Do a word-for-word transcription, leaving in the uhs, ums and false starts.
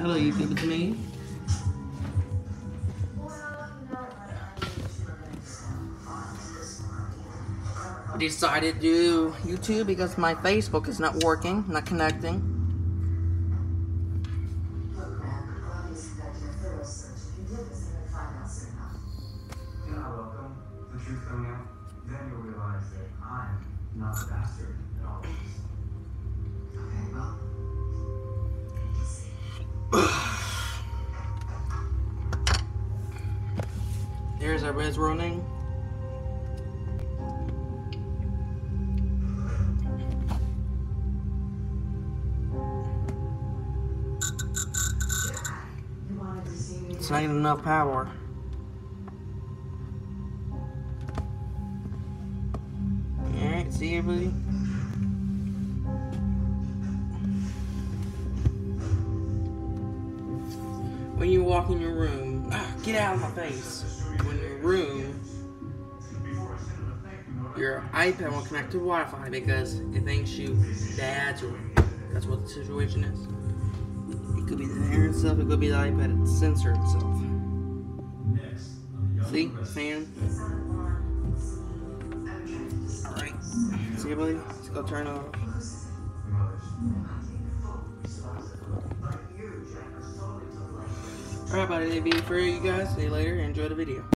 Hello, YouTube, it's me. I decided to do YouTube because my Facebook is not working, not connecting. You're not welcome. The truth coming out, then you'll realize that I'm not the bastard at all. Okay, well. There's our res running. It's not even enough power. Alright, see everybody? When you walk in your room, ah, get out of my face. When your room, your iPad won't connect to Wi-Fi because it thinks you dad's room. That's what the situation is. It could be the hair itself, it could be the iPad, it censored itself. See? Fan? Alright. See everybody? Let's go turn it off. Alright, buddy, that'll be for you guys. See you later. Enjoy the video.